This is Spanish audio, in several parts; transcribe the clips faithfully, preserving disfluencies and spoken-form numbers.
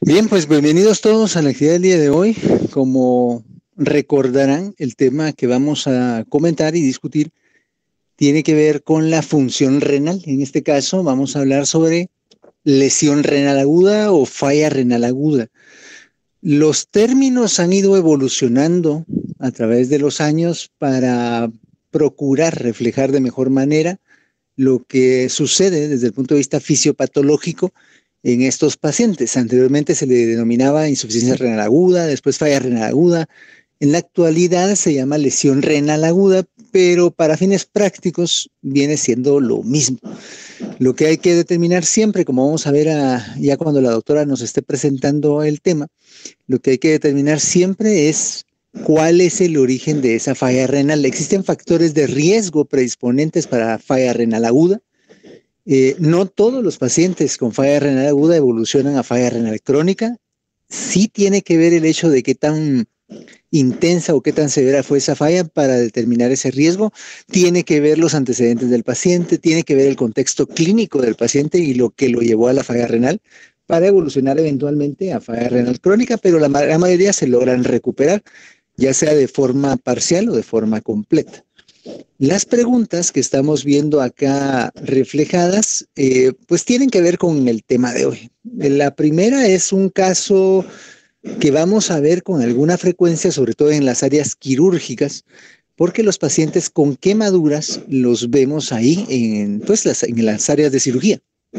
Bien, pues bienvenidos todos a la actividad del día de hoy. Como recordarán, el tema que vamos a comentar y discutir tiene que ver con la función renal. En este caso vamos a hablar sobre lesión renal aguda o falla renal aguda. Los términos han ido evolucionando a través de los años para procurar reflejar de mejor manera lo que sucede desde el punto de vista fisiopatológico en estos pacientes. Anteriormente se le denominaba insuficiencia renal aguda, después falla renal aguda. En la actualidad se llama lesión renal aguda, pero para fines prácticos viene siendo lo mismo. Lo que hay que determinar siempre, como vamos a ver a, ya cuando la doctora nos esté presentando el tema, lo que hay que determinar siempre es cuál es el origen de esa falla renal. Existen factores de riesgo predisponentes para falla renal aguda. Eh, no todos los pacientes con falla renal aguda evolucionan a falla renal crónica. Sí tiene que ver el hecho de qué tan intensa o qué tan severa fue esa falla para determinar ese riesgo. Tiene que ver los antecedentes del paciente, tiene que ver el contexto clínico del paciente y lo que lo llevó a la falla renal para evolucionar eventualmente a falla renal crónica, pero la gran mayoría se logran recuperar, ya sea de forma parcial o de forma completa. Las preguntas que estamos viendo acá reflejadas, eh, pues tienen que ver con el tema de hoy. La primera es un caso que vamos a ver con alguna frecuencia, sobre todo en las áreas quirúrgicas, porque los pacientes con quemaduras los vemos ahí en, pues, las, en las áreas de cirugía.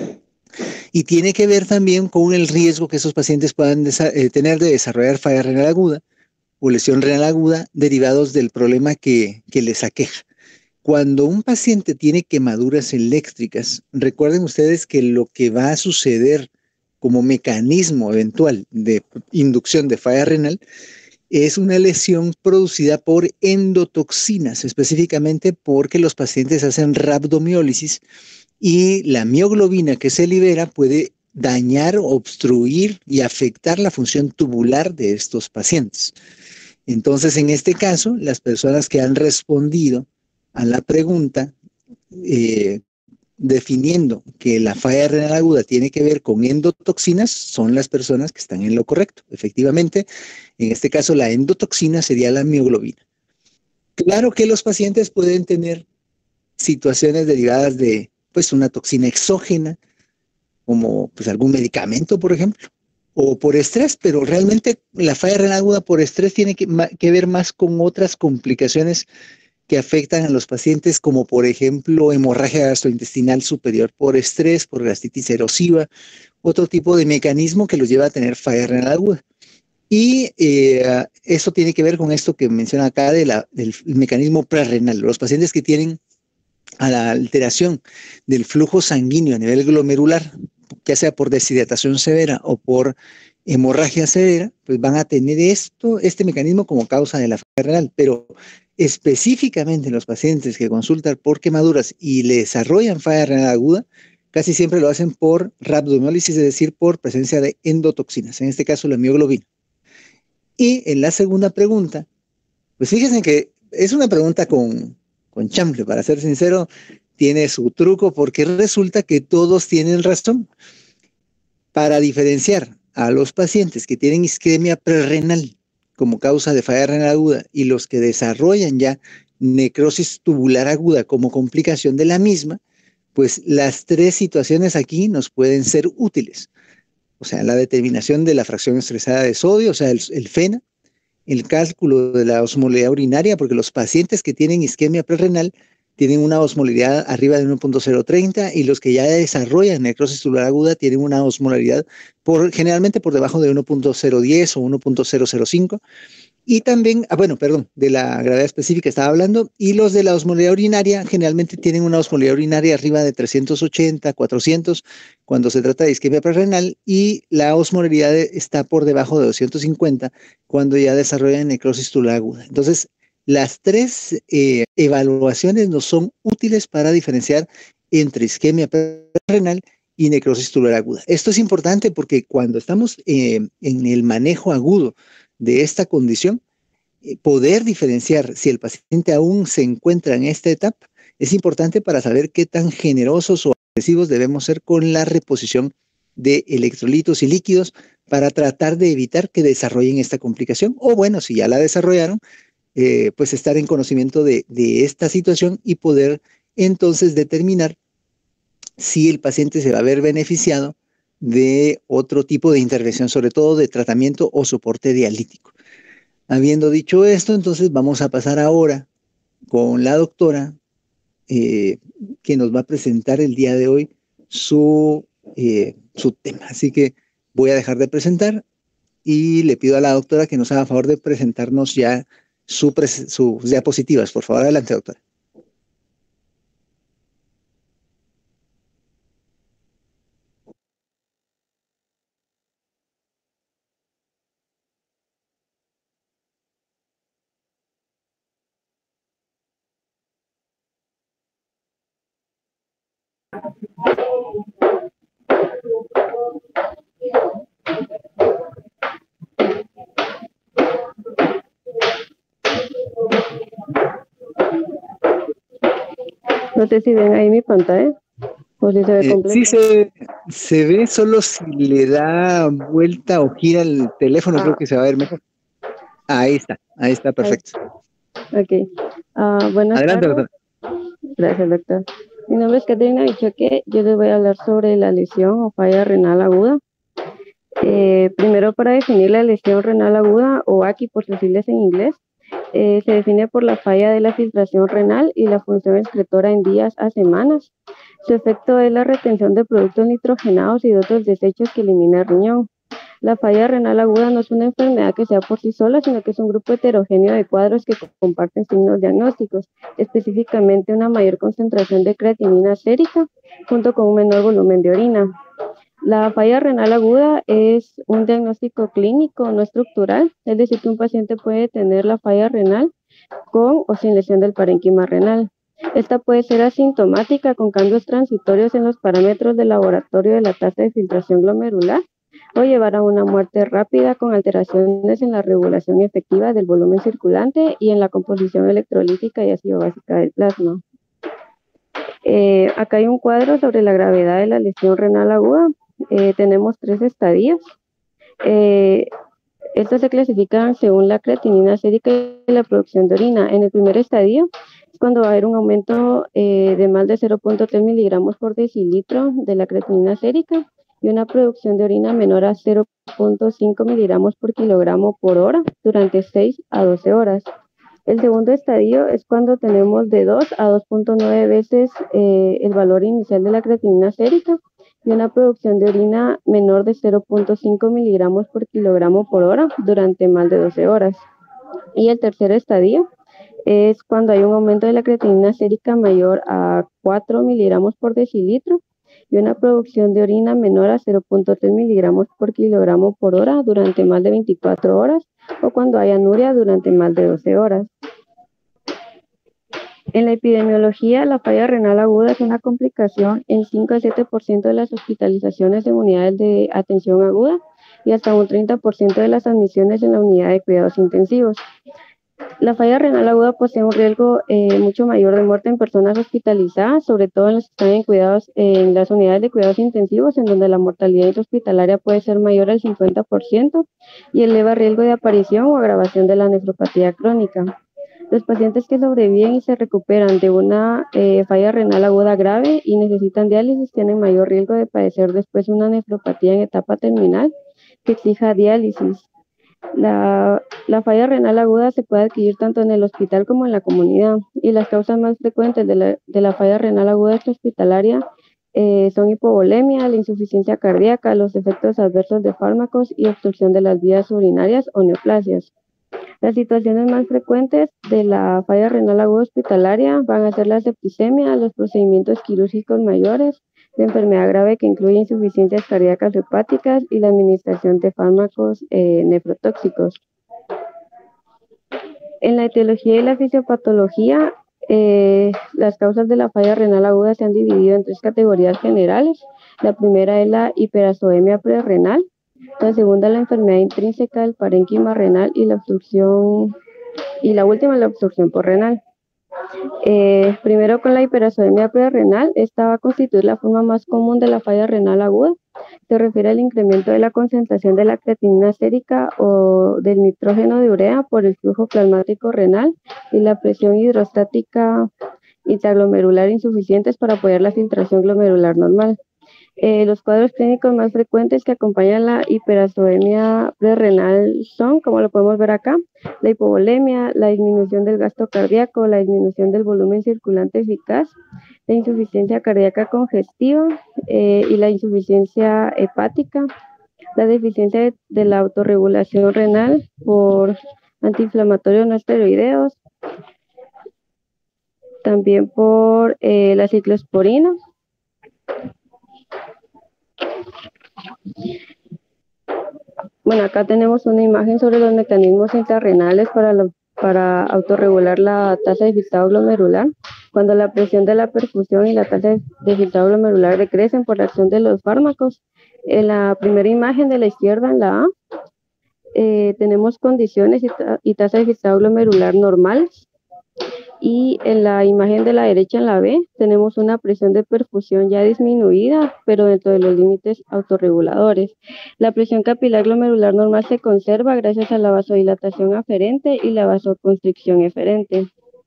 Y tiene que ver también con el riesgo que esos pacientes puedan eh, tener de desarrollar falla renal aguda o lesión renal aguda derivados del problema que, que les aqueja. Cuando un paciente tiene quemaduras eléctricas, recuerden ustedes que lo que va a suceder como mecanismo eventual de inducción de falla renal es una lesión producida por endotoxinas, específicamente porque los pacientes hacen rhabdomiólisis y la mioglobina que se libera puede dañar, obstruir y afectar la función tubular de estos pacientes. Entonces, en este caso, las personas que han respondido a la pregunta, eh, definiendo que la falla renal aguda tiene que ver con endotoxinas, son las personas que están en lo correcto. Efectivamente, en este caso, la endotoxina sería la mioglobina. Claro que los pacientes pueden tener situaciones derivadas de, pues, una toxina exógena, como pues algún medicamento, por ejemplo, o por estrés, pero realmente la falla renal aguda por estrés tiene que, que ver más con otras complicaciones que afectan a los pacientes, como por ejemplo hemorragia gastrointestinal superior por estrés, por gastritis erosiva, otro tipo de mecanismo que los lleva a tener falla renal aguda. Y eh, eso tiene que ver con esto que menciona acá de la, del mecanismo prerrenal. Los pacientes que tienen a la alteración del flujo sanguíneo a nivel glomerular, ya sea por deshidratación severa o por hemorragia severa, pues van a tener esto, este mecanismo como causa de la falla renal. Pero específicamente en los pacientes que consultan por quemaduras y le desarrollan falla renal aguda, casi siempre lo hacen por rhabdomiólisis, es decir, por presencia de endotoxinas, en este caso la mioglobina. Y en la segunda pregunta, pues fíjense que es una pregunta con, con chample, para ser sincero, tiene su truco porque resulta que todos tienen razón. Para diferenciar a los pacientes que tienen isquemia prerrenal como causa de falla renal aguda y los que desarrollan ya necrosis tubular aguda como complicación de la misma, pues las tres situaciones aquí nos pueden ser útiles. O sea, la determinación de la fracción estresada de sodio, o sea, el, el FENA, el cálculo de la osmolaridad urinaria, porque los pacientes que tienen isquemia prerrenal tienen una osmolaridad arriba de uno punto cero treinta y los que ya desarrollan necrosis tubular aguda tienen una osmolaridad por, generalmente por debajo de uno punto cero diez o uno punto cero cero cinco. Y también, ah, bueno, perdón, de la gravedad específica estaba hablando, y los de la osmolaridad urinaria generalmente tienen una osmolaridad urinaria arriba de trescientos ochenta, cuatrocientos, cuando se trata de isquemia prerrenal, y la osmolaridad está por debajo de doscientos cincuenta cuando ya desarrollan necrosis tubular aguda. Entonces, las tres eh, evaluaciones nos son útiles para diferenciar entre isquemia prerrenal y necrosis tubular aguda. Esto es importante porque cuando estamos eh, en el manejo agudo de esta condición, eh, poder diferenciar si el paciente aún se encuentra en esta etapa es importante para saber qué tan generosos o agresivos debemos ser con la reposición de electrolitos y líquidos para tratar de evitar que desarrollen esta complicación. O bueno, si ya la desarrollaron, eh, pues estar en conocimiento de, de esta situación y poder entonces determinar si el paciente se va a ver beneficiado de otro tipo de intervención, sobre todo de tratamiento o soporte dialítico. Habiendo dicho esto, entonces vamos a pasar ahora con la doctora eh, que nos va a presentar el día de hoy su, eh, su tema. Así que voy a dejar de presentar y le pido a la doctora que nos haga favor de presentarnos ya su sus diapositivas. Por favor, adelante, doctora. No sé si ven ahí mi pantalla o si se ve eh, completo. Sí, se, se ve, solo si le da vuelta o gira el teléfono, ah. Creo que se va a ver mejor. Ahí está, ahí está, perfecto. Ahí. Ok. Uh, buenas Adelante, tardes. Doctor. Gracias, doctor. Mi nombre es Caterina Bichoque. Yo les voy a hablar sobre la lesión o falla renal aguda. Eh, primero, para definir la lesión renal aguda, o A Q I por sus siglas en inglés, eh, se define por la falla de la filtración renal y la función excretora en días a semanas. Su efecto es la retención de productos nitrogenados y de otros desechos que elimina el riñón. La falla renal aguda no es una enfermedad que sea por sí sola, sino que es un grupo heterogéneo de cuadros que comparten signos diagnósticos, específicamente una mayor concentración de creatinina sérica junto con un menor volumen de orina. La falla renal aguda es un diagnóstico clínico no estructural, es decir, que un paciente puede tener la falla renal con o sin lesión del parénquima renal. Esta puede ser asintomática con cambios transitorios en los parámetros del laboratorio de la tasa de filtración glomerular o llevar a una muerte rápida con alteraciones en la regulación efectiva del volumen circulante y en la composición electrolítica y ácido básica del plasma. Eh, acá hay un cuadro sobre la gravedad de la lesión renal aguda. Eh, tenemos tres estadios. Eh, estos se clasifican según la creatinina sérica y la producción de orina. En el primer estadio es cuando va a haber un aumento eh, de más de cero punto tres miligramos por decilitro de la creatinina sérica y una producción de orina menor a cero punto cinco miligramos por kilogramo por hora durante seis a doce horas. El segundo estadio es cuando tenemos de dos a dos punto nueve veces eh, el valor inicial de la creatinina sérica y una producción de orina menor de cero punto cinco miligramos por kilogramo por hora durante más de doce horas. Y el tercer estadio es cuando hay un aumento de la creatinina sérica mayor a cuatro miligramos por decilitro y una producción de orina menor a cero punto tres miligramos por kilogramo por hora durante más de veinticuatro horas o cuando hay anuria durante más de doce horas. En la epidemiología, la falla renal aguda es una complicación en cinco a siete por ciento de las hospitalizaciones en unidades de atención aguda y hasta un treinta por ciento de las admisiones en la unidad de cuidados intensivos. La falla renal aguda posee un riesgo eh, mucho mayor de muerte en personas hospitalizadas, sobre todo en los que están en, cuidados, eh, en las unidades de cuidados intensivos, en donde la mortalidad intrahospitalaria puede ser mayor al cincuenta por ciento y eleva riesgo de aparición o agravación de la nefropatía crónica. Los pacientes que sobreviven y se recuperan de una eh, falla renal aguda grave y necesitan diálisis tienen mayor riesgo de padecer después una nefropatía en etapa terminal que exija diálisis. La, la falla renal aguda se puede adquirir tanto en el hospital como en la comunidad y las causas más frecuentes de la, de la falla renal aguda extrahospitalaria eh, son hipovolemia, la insuficiencia cardíaca, los efectos adversos de fármacos y obstrucción de las vías urinarias o neoplasias. Las situaciones más frecuentes de la falla renal aguda hospitalaria van a ser la septicemia, los procedimientos quirúrgicos mayores, la enfermedad grave que incluye insuficiencias cardíacas o hepáticas y la administración de fármacos eh, nefrotóxicos. En la etiología y la fisiopatología, eh, las causas de la falla renal aguda se han dividido en tres categorías generales. La primera es la hiperacemia prerrenal. La segunda, la enfermedad intrínseca del parénquima renal y la obstrucción, y la última, la obstrucción porrenal. Eh, primero con la hiperacemia prerrenal, esta va a constituir la forma más común de la falla renal aguda, se refiere al incremento de la concentración de la creatinina sérica o del nitrógeno de urea por el flujo plasmático renal y la presión hidrostática intraglomerular insuficientes para apoyar la filtración glomerular normal. Eh, los cuadros clínicos más frecuentes que acompañan la hiperacemia prerrenal son, como lo podemos ver acá, la hipovolemia, la disminución del gasto cardíaco, la disminución del volumen circulante eficaz, la insuficiencia cardíaca congestiva eh, y la insuficiencia hepática, la deficiencia de, de la autorregulación renal por antiinflamatorios no esteroideos, también por eh, la ciclosporina. Bueno, acá tenemos una imagen sobre los mecanismos intrarrenales para, la, para autorregular la tasa de filtrado glomerular. Cuando la presión de la perfusión y la tasa de filtrado glomerular decrecen por la acción de los fármacos. En la primera imagen de la izquierda, en la A, eh, tenemos condiciones y, y tasa de filtrado glomerular normales. Y en la imagen de la derecha, en la B, tenemos una presión de perfusión ya disminuida, pero dentro de los límites autorreguladores. La presión capilar glomerular normal se conserva gracias a la vasodilatación aferente y la vasoconstricción eferente.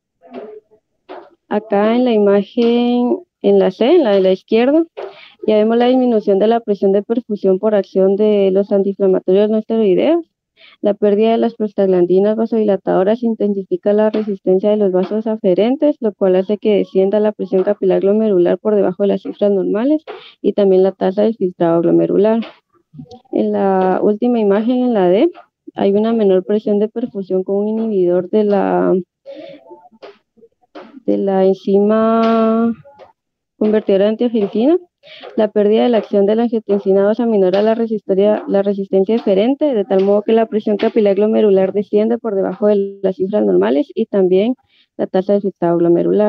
Acá en la imagen, en la C, en la de la izquierda, ya vemos la disminución de la presión de perfusión por acción de los antiinflamatorios no esteroideos. La pérdida de las prostaglandinas vasodilatadoras intensifica la resistencia de los vasos aferentes, lo cual hace que descienda la presión capilar glomerular por debajo de las cifras normales y también la tasa de filtrado glomerular. En la última imagen, en la D, hay una menor presión de perfusión con un inhibidor de la, de la enzima convertidora de angiotensina. La pérdida de la acción de la angiotensina dos aminora la resistencia, la resistencia eferente, de tal modo que la presión capilar glomerular desciende por debajo de las cifras normales y también la tasa de filtrado glomerular.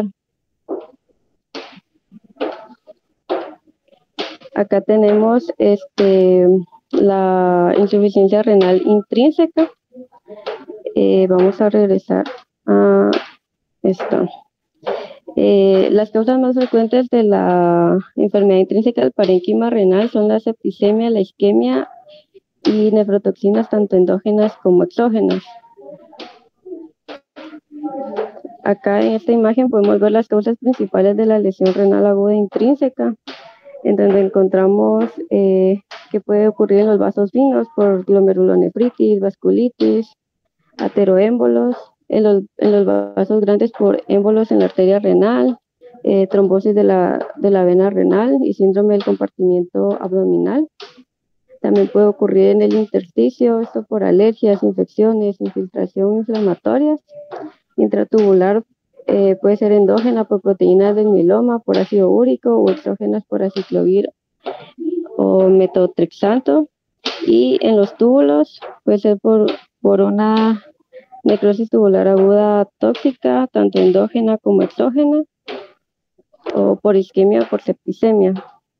Acá tenemos este, la insuficiencia renal intrínseca. Eh, vamos a regresar a esto. Eh, las causas más frecuentes de la enfermedad intrínseca del parénquima renal son la septicemia, la isquemia y nefrotoxinas tanto endógenas como exógenas. Acá en esta imagen podemos ver las causas principales de la lesión renal aguda intrínseca, en donde encontramos eh, que puede ocurrir en los vasos finos por glomerulonefritis, vasculitis, ateroémbolos, en los, en los vasos grandes por émbolos en la arteria renal, eh, trombosis de la, de la vena renal y síndrome del compartimiento abdominal. También puede ocurrir en el intersticio, esto por alergias, infecciones, infiltración inflamatorias. Intratubular eh, puede ser endógena por proteínas del mieloma, por ácido úrico o exógenas por aciclovir o metotrexato. Y en los túbulos puede ser por, por una necrosis tubular aguda tóxica, tanto endógena como exógena, o por isquemia o por septicemia.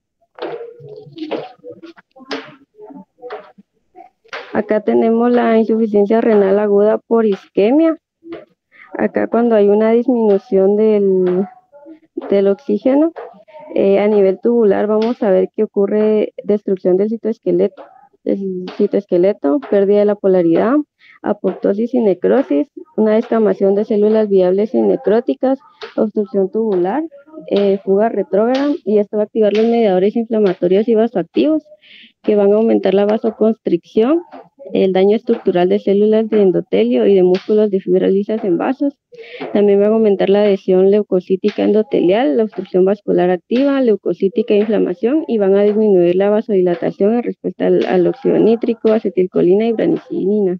Acá tenemos la insuficiencia renal aguda por isquemia. Acá cuando hay una disminución del, del oxígeno, eh, a nivel tubular vamos a ver que ocurre destrucción del citoesqueleto, del citoesqueleto, pérdida de la polaridad, apoptosis y necrosis, una descamación de células viables y necróticas, obstrucción tubular, eh, fuga retrógrada, y esto va a activar los mediadores inflamatorios y vasoactivos que van a aumentar la vasoconstricción, el daño estructural de células de endotelio y de músculos de fibras lisas en vasos. También van a aumentar la adhesión leucocítica endotelial, la obstrucción vascular activa, leucocítica e inflamación, y van a disminuir la vasodilatación en respuesta al, al óxido nítrico, acetilcolina y branicinina.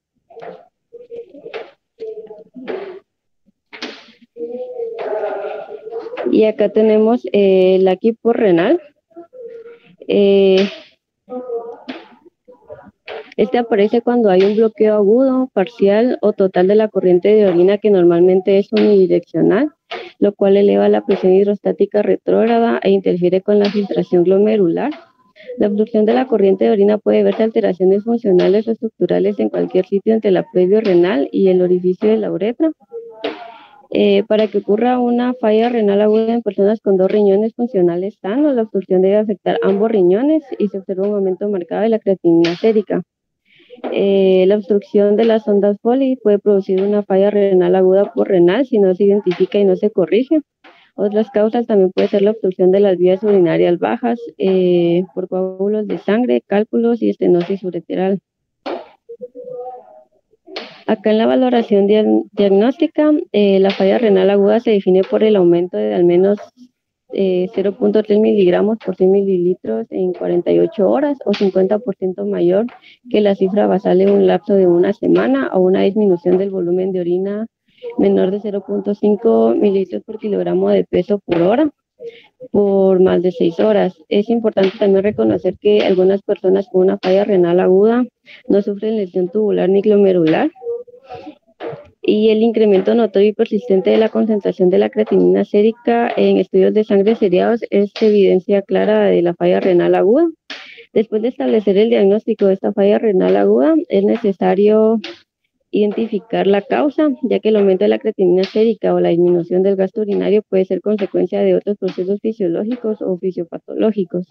Y acá tenemos eh, la hiporrenal. Eh, Este aparece cuando hay un bloqueo agudo, parcial o total de la corriente de orina, que normalmente es unidireccional, lo cual eleva la presión hidrostática retrógrada e interfiere con la filtración glomerular. La obstrucción de la corriente de orina puede verse alteraciones funcionales o estructurales en cualquier sitio entre la plebio renal y el orificio de la uretra. Eh, para que ocurra una falla renal aguda en personas con dos riñones funcionales sanos, la obstrucción debe afectar ambos riñones y se observa un aumento marcado de la creatinina sérica. Eh, la obstrucción de las ondas Foley puede producir una falla renal aguda por renal si no se identifica y no se corrige. Otras causas también puede ser la obstrucción de las vías urinarias bajas eh, por coágulos de sangre, cálculos y estenosis ureteral. Acá en la valoración dia- diagnóstica, eh, la falla renal aguda se define por el aumento de al menos eh, cero punto tres miligramos por cien mililitros en cuarenta y ocho horas o cincuenta por ciento mayor que la cifra basal en un lapso de una semana o una disminución del volumen de orina menor de cero punto cinco mililitros por kilogramo de peso por hora por más de seis horas. Es importante también reconocer que algunas personas con una falla renal aguda no sufren lesión tubular ni glomerular, y el incremento notorio y persistente de la concentración de la creatinina sérica en estudios de sangre seriados es evidencia clara de la falla renal aguda. Después de establecer el diagnóstico de esta falla renal aguda, es necesario identificar la causa, ya que el aumento de la creatinina sérica o la disminución del gasto urinario puede ser consecuencia de otros procesos fisiológicos o fisiopatológicos.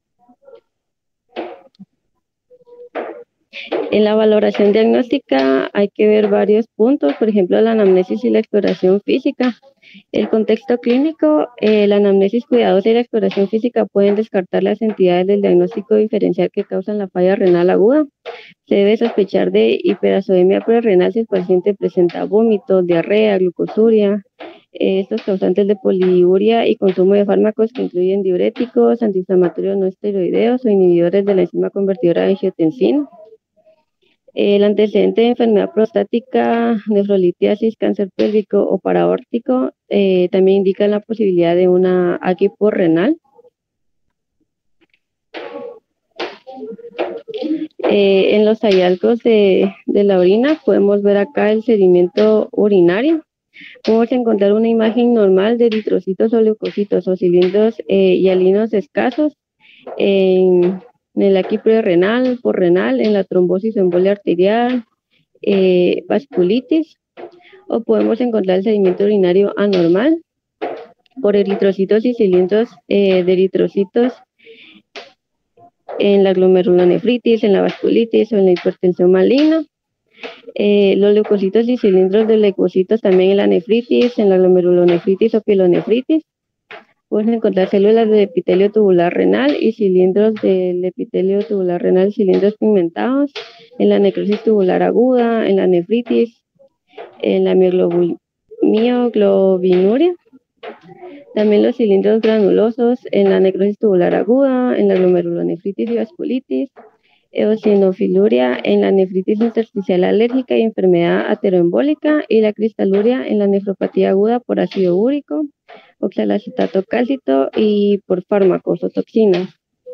En la valoración diagnóstica hay que ver varios puntos, por ejemplo, la anamnesis y la exploración física. El contexto clínico, eh, la anamnesis cuidadosa y la exploración física pueden descartar las entidades del diagnóstico diferencial que causan la falla renal aguda. Se debe sospechar de hiperazoemia prerrenal si el paciente presenta vómitos, diarrea, glucosuria, eh, estos causantes de poliuria y consumo de fármacos que incluyen diuréticos, antiinflamatorios no esteroideos o inhibidores de la enzima convertidora de angiotensina. El antecedente de enfermedad prostática, nefrolitiasis, cáncer pélvico o paraórtico eh, también indican la posibilidad de una A Q I porrenal. Eh, en los hallazgos de, de la orina podemos ver acá el sedimento urinario. Podemos encontrar una imagen normal de eritrocitos o leucocitos o cilindros eh, hialinos escasos en, en el A Q I prerrenal, porrenal, en la trombosis o embolia arterial, eh, vasculitis, o podemos encontrar el sedimento urinario anormal por eritrocitos y cilindros eh, de eritrocitos en la glomerulonefritis, en la vasculitis o en la hipertensión maligna. Eh, los leucocitos y cilindros de leucocitos también en la nefritis, en la glomerulonefritis o pielonefritis. Pueden encontrar células del epitelio tubular renal y cilindros del epitelio tubular renal, cilindros pigmentados en la necrosis tubular aguda, en la nefritis, en la mioglobinuria. También los cilindros granulosos en la necrosis tubular aguda, en la glomerulonefritis y vasculitis, eosinofiluria en la nefritis intersticial alérgica y enfermedad ateroembólica, y la cristaluria en la nefropatía aguda por ácido úrico, oxalacetato cálcito y por fármacos o toxinas.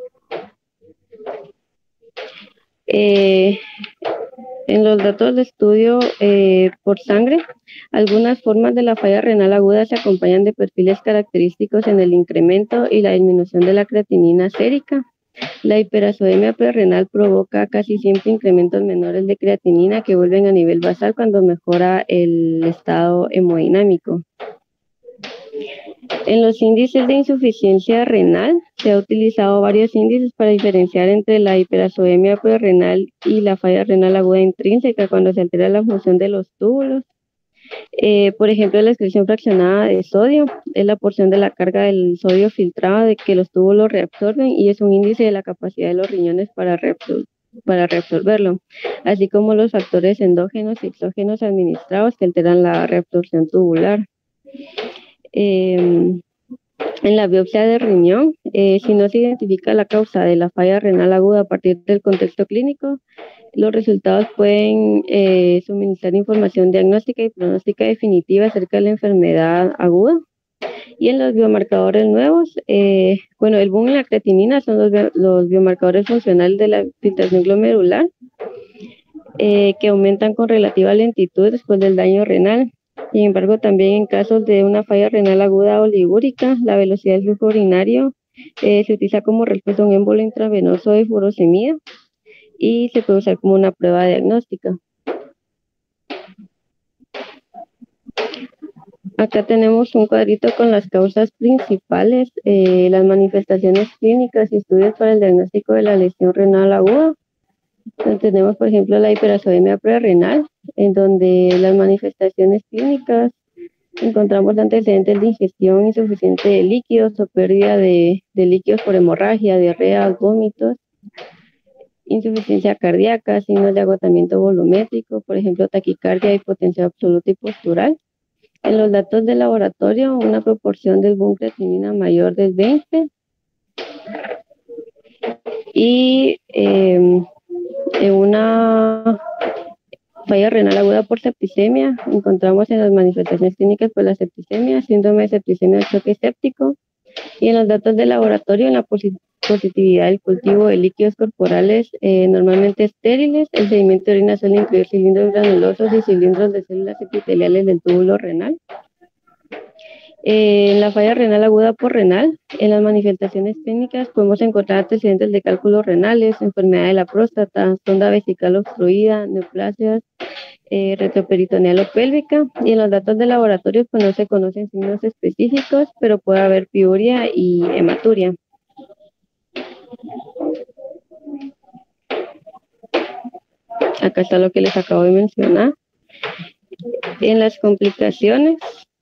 Eh, en los datos de estudio eh, por sangre, algunas formas de la falla renal aguda se acompañan de perfiles característicos en el incremento y la disminución de la creatinina sérica. La hiperazoemia prerrenal provoca casi siempre incrementos menores de creatinina que vuelven a nivel basal cuando mejora el estado hemodinámico. En los índices de insuficiencia renal se ha utilizado varios índices para diferenciar entre la hiperazoemia prerrenal y la falla renal aguda intrínseca cuando se altera la función de los túbulos. Eh, por ejemplo, la excreción fraccionada de sodio es la porción de la carga del sodio filtrado de que los túbulos reabsorben, y es un índice de la capacidad de los riñones para, reabsor para reabsorberlo, así como los factores endógenos y exógenos administrados que alteran la reabsorción tubular. Eh, en la biopsia de riñón, eh, si no se identifica la causa de la falla renal aguda a partir del contexto clínico, los resultados pueden eh, suministrar información diagnóstica y pronóstica definitiva acerca de la enfermedad aguda. Y en los biomarcadores nuevos, eh, bueno, el boom en la creatinina son los, los biomarcadores funcionales de la filtración glomerular, eh, que aumentan con relativa lentitud después del daño renal. Sin embargo, también en casos de una falla renal aguda oligúrica, la velocidad del flujo urinario eh, se utiliza como respuesta a un émbolo intravenoso de furosemida y se puede usar como una prueba diagnóstica. Acá tenemos un cuadrito con las causas principales, eh, las manifestaciones clínicas y estudios para el diagnóstico de la lesión renal aguda. Entonces, tenemos, por ejemplo, la hiperacemia prerrenal, en donde las manifestaciones clínicas encontramos antecedentes de ingestión insuficiente de líquidos o pérdida de, de líquidos por hemorragia, diarrea, vómitos, insuficiencia cardíaca, signos de agotamiento volumétrico, por ejemplo, taquicardia, hipotensión absoluta y postural. En los datos de laboratorio, una proporción del boom creatinina mayor del veinte y eh, en una falla renal aguda por septicemia, encontramos en las manifestaciones clínicas por la septicemia, síndrome de septicemia del choque séptico, y en los datos de laboratorio, en la posi positividad del cultivo de líquidos corporales eh, normalmente estériles, el sedimento de orina suele incluir cilindros granulosos y cilindros de células epiteliales del túbulo renal. En la falla renal aguda por renal, en las manifestaciones clínicas podemos encontrar antecedentes de cálculos renales, enfermedad de la próstata, sonda vesical obstruida, neoplasias eh, retroperitoneal o pélvica, y en los datos de laboratorio pues no se conocen signos específicos, pero puede haber piuria y hematuria. Acá está lo que les acabo de mencionar. En las complicaciones,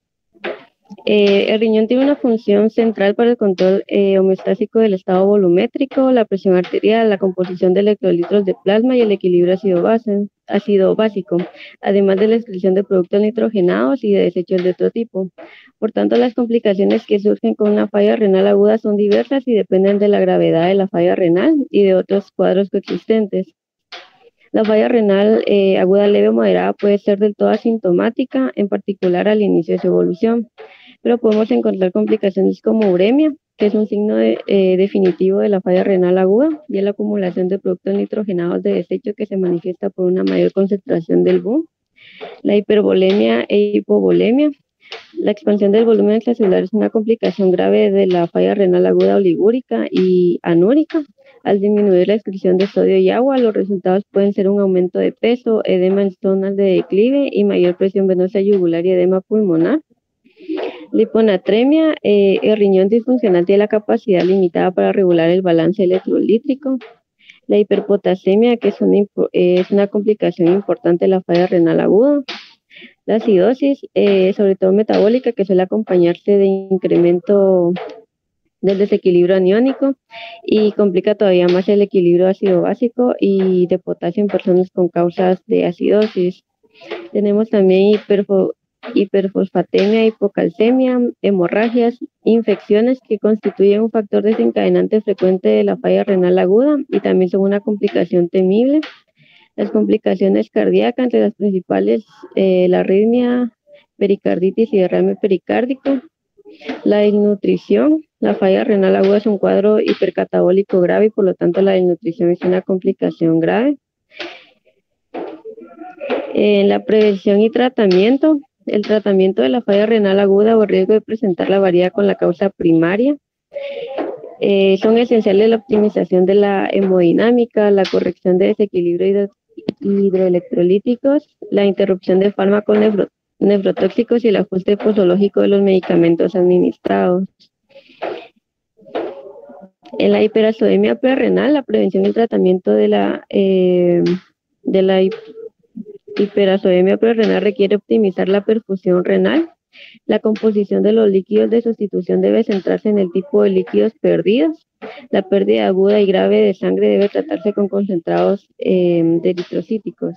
Eh, el riñón tiene una función central para el control eh, homeostásico del estado volumétrico, la presión arterial, la composición de electrolitos de plasma y el equilibrio ácido, base, ácido básico, además de la excreción de productos nitrogenados y de desechos de otro tipo. Por tanto, las complicaciones que surgen con una falla renal aguda son diversas y dependen de la gravedad de la falla renal y de otros cuadros coexistentes. La falla renal eh, aguda leve o moderada puede ser del todo asintomática, en particular al inicio de su evolución, pero podemos encontrar complicaciones como uremia, que es un signo de, eh, definitivo de la falla renal aguda, y es la acumulación de productos nitrogenados de desecho que se manifiesta por una mayor concentración del B U, la hipervolemia e hipovolemia. La expansión del volumen extracelular es una complicación grave de la falla renal aguda oligúrica y anúrica. Al disminuir la excreción de sodio y agua, los resultados pueden ser un aumento de peso, edema en zonas de declive y mayor presión venosa yugular y edema pulmonar. La hiponatremia, eh, el riñón disfuncional tiene la capacidad limitada para regular el balance electrolítico. La hiperpotasemia, que es una, es una complicación importante de la falla renal aguda. La acidosis, eh, sobre todo metabólica, que suele acompañarse de incremento del desequilibrio aniónico y complica todavía más el equilibrio ácido-básico y de potasio en personas con causas de acidosis. Tenemos también hiperfo hiperfosfatemia, hipocalcemia, hemorragias, infecciones que constituyen un factor desencadenante frecuente de la falla renal aguda y también son una complicación temible. Las complicaciones cardíacas, entre las principales, eh, la arritmia, pericarditis y derrame pericárdico. La desnutrición, la falla renal aguda es un cuadro hipercatabólico grave y por lo tanto la desnutrición es una complicación grave. En la prevención y tratamiento, el tratamiento de la falla renal aguda o el riesgo de presentarla varía con la causa primaria. Eh, son esenciales la optimización de la hemodinámica, la corrección de desequilibrios hidroelectrolíticos, la interrupción de fármacos nefro nefrotóxicos y el ajuste posológico de los medicamentos administrados. En la hiperacemia prerrenal, la prevención y el tratamiento de la, eh, de la hiperacemia prerrenal requiere optimizar la perfusión renal. La composición de los líquidos de sustitución debe centrarse en el tipo de líquidos perdidos. La pérdida aguda y grave de sangre debe tratarse con concentrados eh, de eritrocíticos.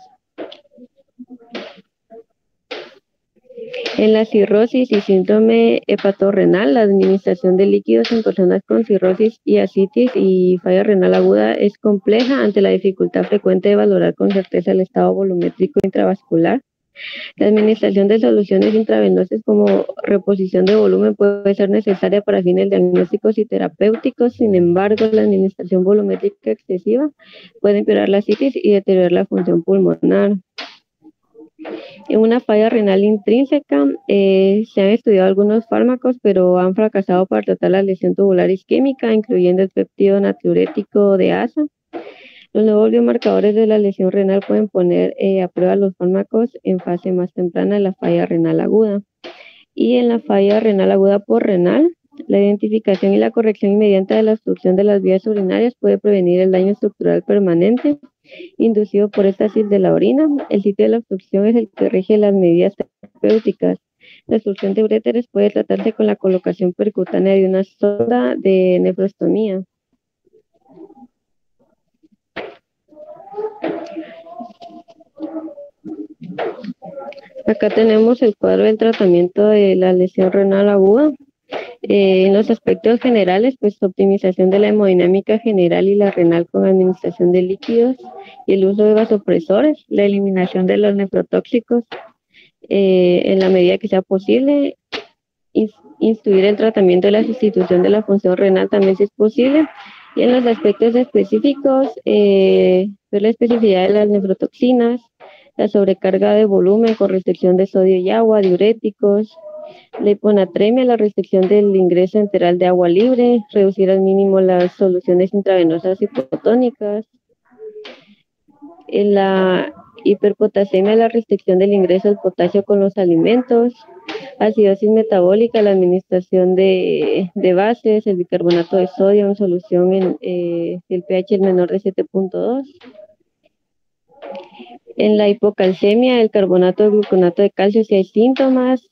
En la cirrosis y síndrome hepatorrenal, la administración de líquidos en personas con cirrosis y ascitis y falla renal aguda es compleja ante la dificultad frecuente de valorar con certeza el estado volumétrico intravascular. La administración de soluciones intravenosas como reposición de volumen puede ser necesaria para fines diagnósticos y terapéuticos. Sin embargo, la administración volumétrica excesiva puede empeorar la ascitis y deteriorar la función pulmonar. En una falla renal intrínseca, eh, se han estudiado algunos fármacos, pero han fracasado para tratar la lesión tubular isquémica, incluyendo el péptido natriurético de asa. Los nuevos biomarcadores de la lesión renal pueden poner eh, a prueba los fármacos en fase más temprana de la falla renal aguda. Y en la falla renal aguda por renal, la identificación y la corrección inmediata de la obstrucción de las vías urinarias puede prevenir el daño estructural permanente inducido por éstasis de la orina. El sitio de la obstrucción es el que rige las medidas terapéuticas. La obstrucción de uréteres puede tratarse con la colocación percutánea de una sonda de nefrostomía. Acá tenemos el cuadro del tratamiento de la lesión renal aguda. Eh, en los aspectos generales, pues optimización de la hemodinámica general y la renal con administración de líquidos y el uso de vasopresores, la eliminación de los nefrotóxicos eh, en la medida que sea posible, instruir el tratamiento de la sustitución de la función renal también si es posible, y en los aspectos específicos, eh, ver la especificidad de las nefrotoxinas, la sobrecarga de volumen con restricción de sodio y agua, diuréticos, la hiponatremia, la restricción del ingreso enteral de agua libre, reducir al mínimo las soluciones intravenosas hipotónicas, en la hiperpotasemia, la restricción del ingreso del potasio con los alimentos, acidosis metabólica, la administración de, de bases, el bicarbonato de sodio en solución en eh, el pH menor de siete punto dos. En la hipocalcemia, el carbonato de gluconato de calcio si hay síntomas.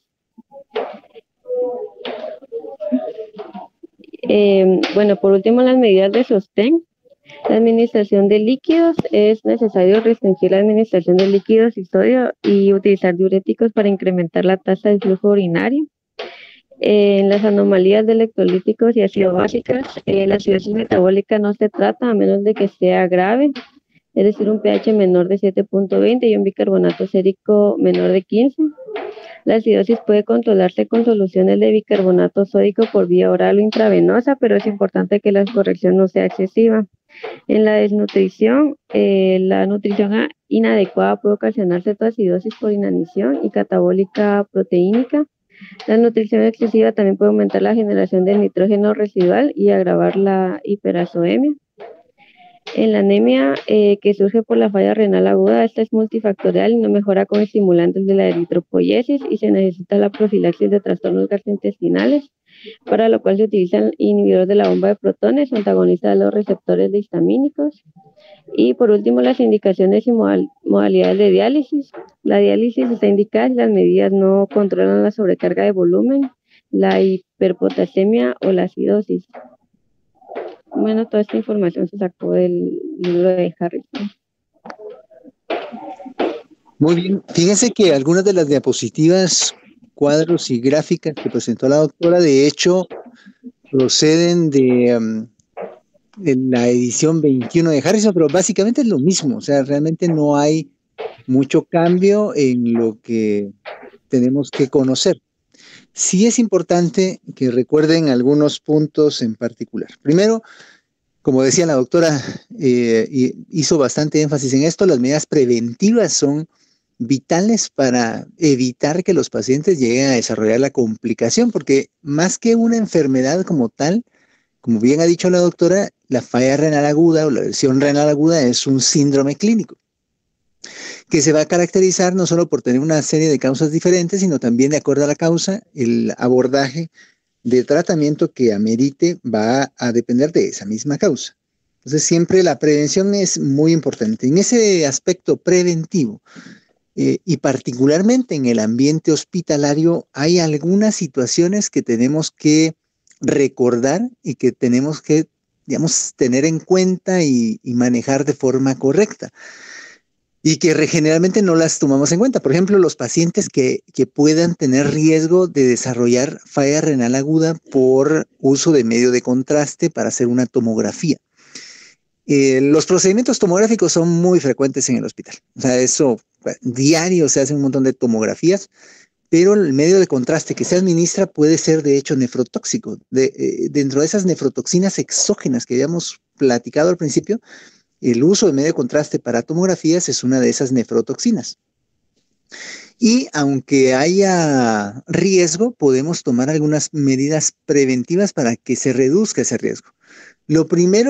Eh, bueno, por último, las medidas de sostén. La administración de líquidos, es necesario restringir la administración de líquidos y sodio y utilizar diuréticos para incrementar la tasa de flujo urinario. Eh, en las anomalías de electrolíticos y ácido básicas, eh, la acidosis metabólica no se trata a menos de que sea grave, es decir, un pH menor de siete punto veinte y un bicarbonato sérico menor de quince. La acidosis puede controlarse con soluciones de bicarbonato sódico por vía oral o intravenosa, pero es importante que la corrección no sea excesiva. En la desnutrición, eh, la nutrición inadecuada puede ocasionar cetoacidosis por inanición y catabólica proteínica. La nutrición excesiva también puede aumentar la generación de nitrógeno residual y agravar la hiperazoemia. En la anemia eh, que surge por la falla renal aguda, esta es multifactorial y no mejora con estimulantes de la eritropoyesis y se necesita la profilaxis de trastornos gastrointestinales, para lo cual se utilizan inhibidores de la bomba de protones, antagonistas de los receptores de histamínicos. Y por último, las indicaciones y modal modalidades de diálisis. La diálisis está indicada si las medidas no controlan la sobrecarga de volumen, la hiperpotasemia o la acidosis. Bueno, toda esta información se sacó del libro de Harrison. Muy bien. Fíjense que algunas de las diapositivas, cuadros y gráficas que presentó la doctora, de hecho, proceden de, um, de la edición veintiuno de Harrison, pero básicamente es lo mismo. O sea, realmente no hay mucho cambio en lo que tenemos que conocer. Sí es importante que recuerden algunos puntos en particular. Primero, como decía la doctora, eh, hizo bastante énfasis en esto, las medidas preventivas son vitales para evitar que los pacientes lleguen a desarrollar la complicación, porque más que una enfermedad como tal, como bien ha dicho la doctora, la falla renal aguda o la lesión renal aguda es un síndrome clínico que se va a caracterizar no solo por tener una serie de causas diferentes, sino también de acuerdo a la causa, el abordaje de tratamiento que amerite va a depender de esa misma causa. Entonces siempre la prevención es muy importante. En ese aspecto preventivo eh, y particularmente en el ambiente hospitalario hay algunas situaciones que tenemos que recordar y que tenemos que, digamos, tener en cuenta y, y manejar de forma correcta. Y que generalmente no las tomamos en cuenta. Por ejemplo, los pacientes que, que puedan tener riesgo de desarrollar falla renal aguda por uso de medio de contraste para hacer una tomografía. Eh, los procedimientos tomográficos son muy frecuentes en el hospital. O sea, eso diario se hace un montón de tomografías, pero el medio de contraste que se administra puede ser de hecho nefrotóxico. De, eh, dentro de esas nefrotoxinas exógenas que habíamos platicado al principio, el uso de medio de contraste para tomografías es una de esas nefrotoxinas. Y aunque haya riesgo, podemos tomar algunas medidas preventivas para que se reduzca ese riesgo. Lo primero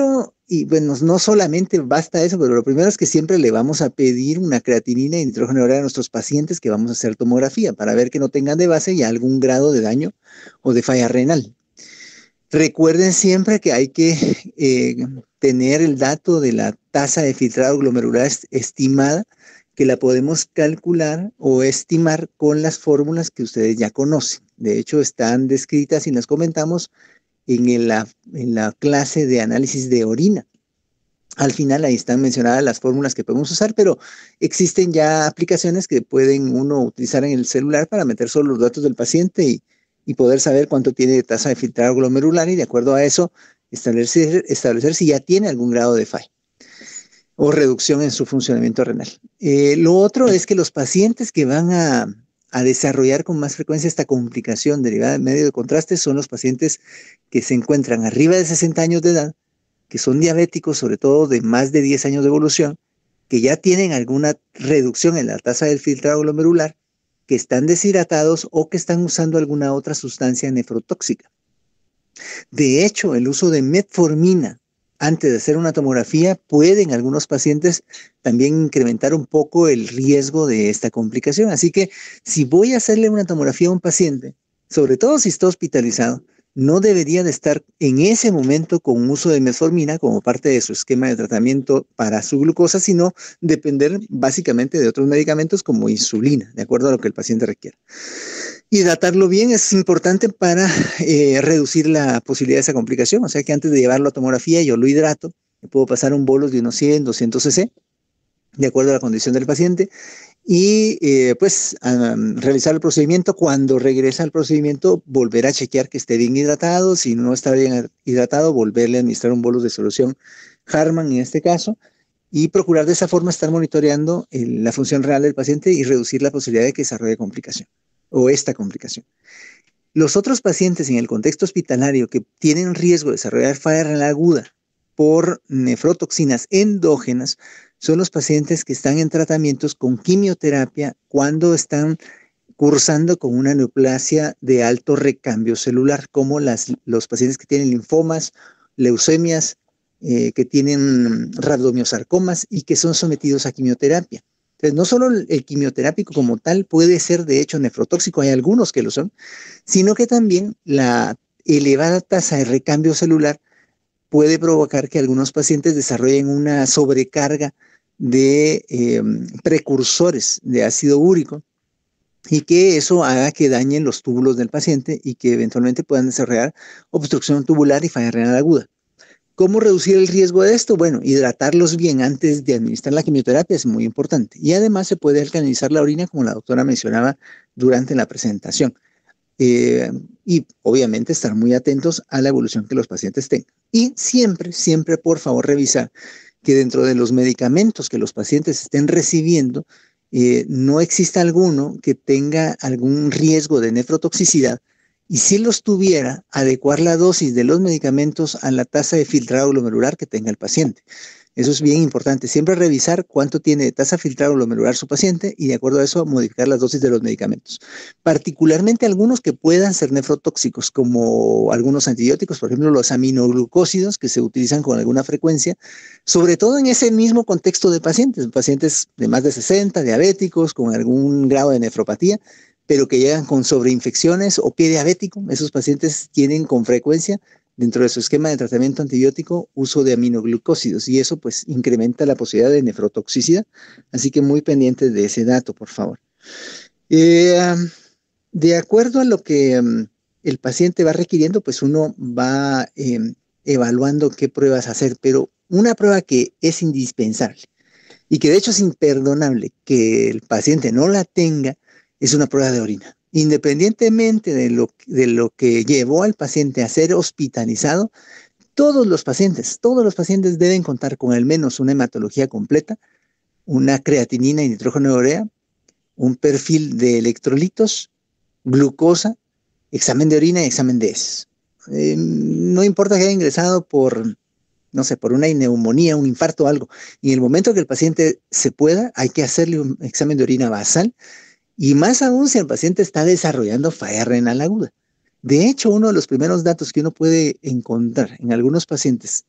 y bueno, no solamente basta eso, pero lo primero es que siempre le vamos a pedir una creatinina y nitrógeno urea a nuestros pacientes que vamos a hacer tomografía para ver que no tengan de base ya algún grado de daño o de falla renal. Recuerden siempre que hay que eh, tener el dato de la tasa de filtrado glomerular estimada, que la podemos calcular o estimar con las fórmulas que ustedes ya conocen. De hecho, están descritas y las comentamos en la, en la clase de análisis de orina. Al final ahí están mencionadas las fórmulas que podemos usar, pero existen ya aplicaciones que pueden uno utilizar en el celular para meter solo los datos del paciente y, y poder saber cuánto tiene de tasa de filtrado glomerular y de acuerdo a eso establecer, establecer si ya tiene algún grado de falla o reducción en su funcionamiento renal. Eh, lo otro es que los pacientes que van a, a desarrollar con más frecuencia esta complicación derivada del medio de contraste son los pacientes que se encuentran arriba de sesenta años de edad, que son diabéticos, sobre todo de más de diez años de evolución, que ya tienen alguna reducción en la tasa del filtrado glomerular, que están deshidratados o que están usando alguna otra sustancia nefrotóxica. De hecho, el uso de metformina antes de hacer una tomografía puede en algunos pacientes también incrementar un poco el riesgo de esta complicación. Así que si voy a hacerle una tomografía a un paciente, sobre todo si está hospitalizado, no debería de estar en ese momento con uso de metformina como parte de su esquema de tratamiento para su glucosa, sino depender básicamente de otros medicamentos como insulina, de acuerdo a lo que el paciente requiera. Hidratarlo bien es importante para eh, reducir la posibilidad de esa complicación, o sea que antes de llevarlo a tomografía yo lo hidrato, le puedo pasar un bolus de unos cien, doscientos cc, de acuerdo a la condición del paciente, y eh, pues um, realizar el procedimiento. Cuando regresa al procedimiento, volver a chequear que esté bien hidratado. Si no está bien hidratado, volverle a administrar un bolus de solución Harman en este caso, y procurar de esa forma estar monitoreando el, la función real del paciente y reducir la posibilidad de que desarrolle complicación o esta complicación. Los otros pacientes en el contexto hospitalario que tienen riesgo de desarrollar falla renal aguda por nefrotoxinas endógenas son los pacientes que están en tratamientos con quimioterapia cuando están cursando con una neoplasia de alto recambio celular, como las, los pacientes que tienen linfomas, leucemias, eh, que tienen rabdomiosarcomas y que son sometidos a quimioterapia. Entonces, no solo el, el quimioterápico como tal puede ser de hecho nefrotóxico, hay algunos que lo son, sino que también la elevada tasa de recambio celular puede provocar que algunos pacientes desarrollen una sobrecarga de eh, precursores de ácido úrico y que eso haga que dañen los túbulos del paciente y que eventualmente puedan desarrollar obstrucción tubular y falla renal aguda. ¿Cómo reducir el riesgo de esto? Bueno, hidratarlos bien antes de administrar la quimioterapia es muy importante. Y además se puede alcalinizar la orina, como la doctora mencionaba durante la presentación. Eh, y obviamente estar muy atentos a la evolución que los pacientes tengan. Y siempre, siempre, por favor, revisar que dentro de los medicamentos que los pacientes estén recibiendo, eh, no exista alguno que tenga algún riesgo de nefrotoxicidad. Y si los tuviera, adecuar la dosis de los medicamentos a la tasa de filtrado glomerular que tenga el paciente. Eso es bien importante. Siempre revisar cuánto tiene de tasa de filtrado glomerular su paciente y de acuerdo a eso modificar las dosis de los medicamentos. Particularmente algunos que puedan ser nefrotóxicos, como algunos antibióticos, por ejemplo los aminoglucósidos que se utilizan con alguna frecuencia, sobre todo en ese mismo contexto de pacientes, pacientes de más de sesenta, diabéticos, con algún grado de nefropatía, pero que llegan con sobreinfecciones o pie diabético. Esos pacientes tienen con frecuencia dentro de su esquema de tratamiento antibiótico uso de aminoglucósidos y eso pues incrementa la posibilidad de nefrotoxicidad. Así que muy pendientes de ese dato, por favor. Eh, de acuerdo a lo que um, el paciente va requiriendo, pues uno va eh, evaluando qué pruebas hacer, pero una prueba que es indispensable y que de hecho es imperdonable que el paciente no la tenga es una prueba de orina. Independientemente de lo, de lo que llevó al paciente a ser hospitalizado, todos los pacientes, todos los pacientes deben contar con al menos una hematología completa, una creatinina y nitrógeno urea, un perfil de electrolitos, glucosa, examen de orina y examen de heces. Eh, no importa que haya ingresado por, no sé, por una neumonía, un infarto o algo. Y en el momento que el paciente se pueda, hay que hacerle un examen de orina basal. Y más aún si el paciente está desarrollando falla renal aguda. De hecho, uno de los primeros datos que uno puede encontrar en algunos pacientes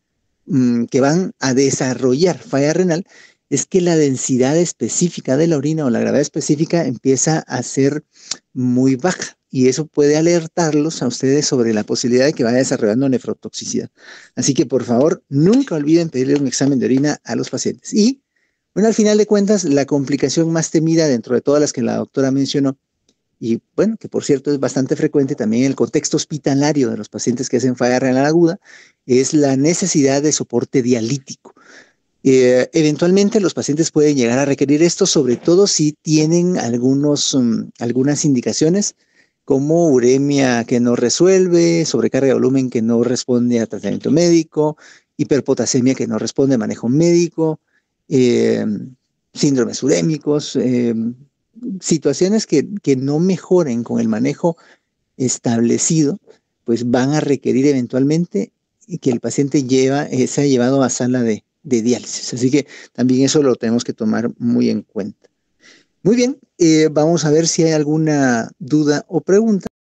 mmm, que van a desarrollar falla renal es que la densidad específica de la orina o la gravedad específica empieza a ser muy baja y eso puede alertarlos a ustedes sobre la posibilidad de que vaya desarrollando nefrotoxicidad. Así que por favor, nunca olviden pedirle un examen de orina a los pacientes. Y bueno, al final de cuentas, la complicación más temida dentro de todas las que la doctora mencionó, y bueno, que por cierto es bastante frecuente también en el contexto hospitalario de los pacientes que hacen falla renal aguda, es la necesidad de soporte dialítico. Eh, eventualmente los pacientes pueden llegar a requerir esto, sobre todo si tienen algunos, um, algunas indicaciones como uremia que no resuelve, sobrecarga de volumen que no responde a tratamiento médico, hiperpotasemia que no responde a manejo médico, eh, síndromes urémicos, eh, situaciones que, que no mejoren con el manejo establecido, pues van a requerir eventualmente que el paciente lleva, eh, sea llevado a sala de, de diálisis. Así que también eso lo tenemos que tomar muy en cuenta. Muy bien, eh, vamos a ver si hay alguna duda o pregunta.